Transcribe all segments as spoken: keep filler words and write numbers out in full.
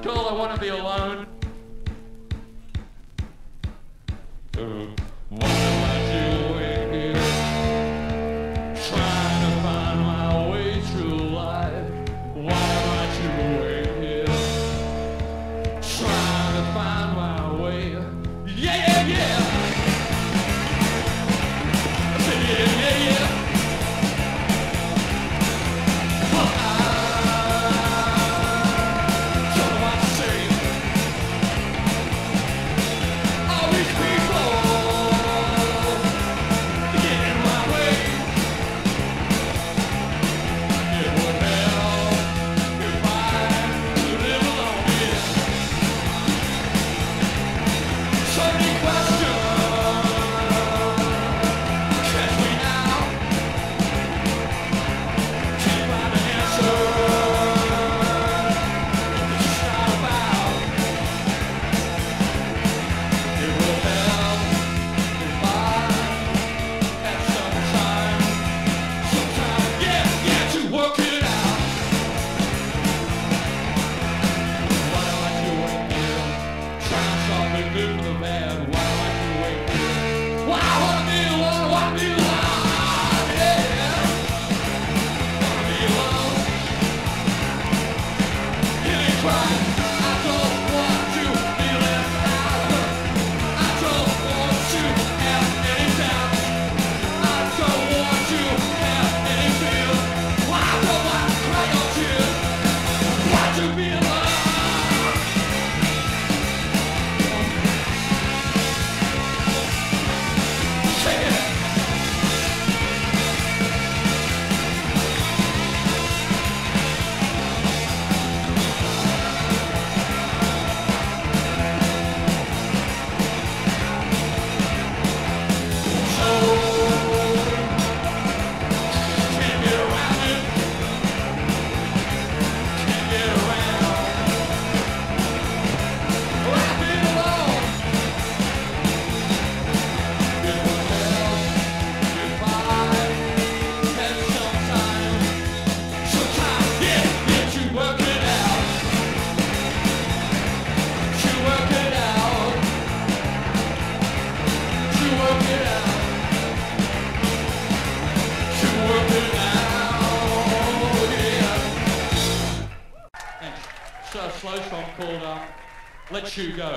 girl, I wanna be alone. Uh, what am I doing here? Trying to find my way through life. What am I doing here? Trying to find my way. Yeah, yeah, yeah. I said yeah, yeah, yeah. Well, I don't know what to say. All these people get in my way. It would help if I could live alone here. So many questions, catch me now. Can't find an answer. It's not about. It will help if I had some time, some time, yeah, yeah, to work it out. What am I doing here? Trying to solve the good for the bad. What am I doing here? Well, I wanna be alone, I wanna be alone, yeah. Wanna be alone. Hear me cry. I don't want to be left out. I don't want to have any doubts. I don't want to have any fears. Well, I don't want to cry no tears. Want to be alone. Say it. So can't get around it. Can't get around. Well, I've been alone. It would help if I had some time, some time, yeah, yeah, to work it out, to work it out, to work it out, to work it out, yeah. And so a slow song called um, Let You Go.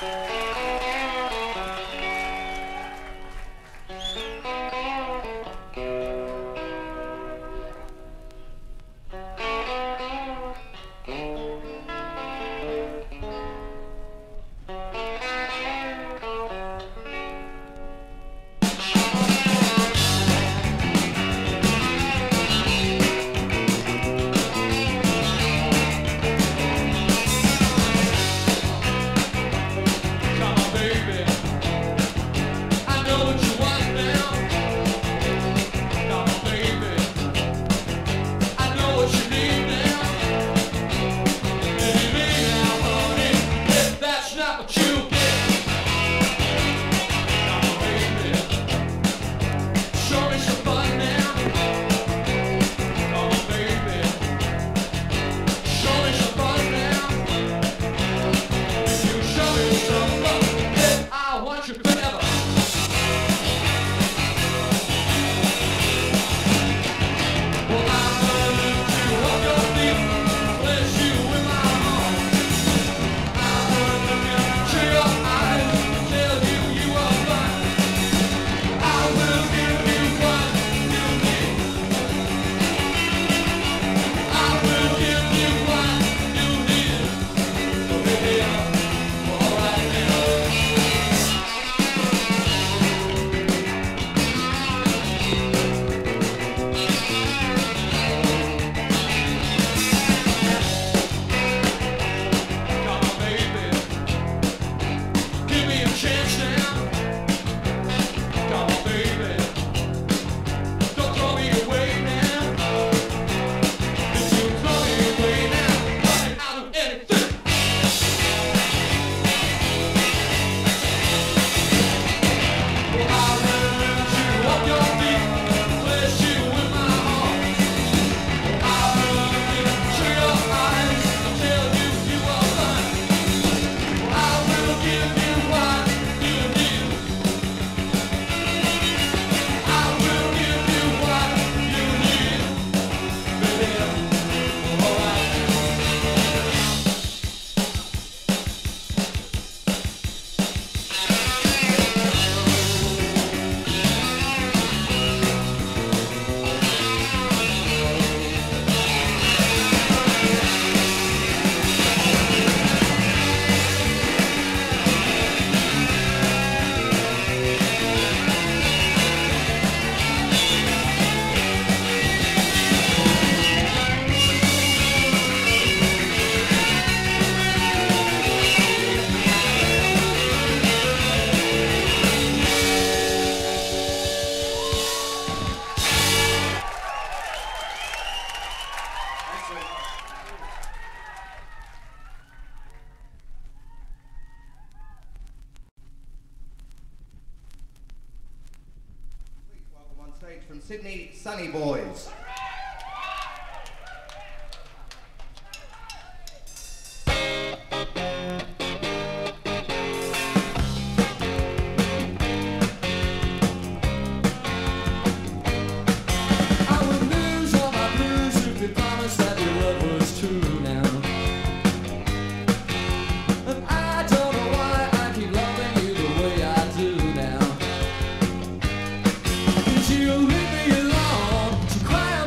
From Sydney, Sunny Boys. You leave me alone to cry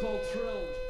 called Thrilled.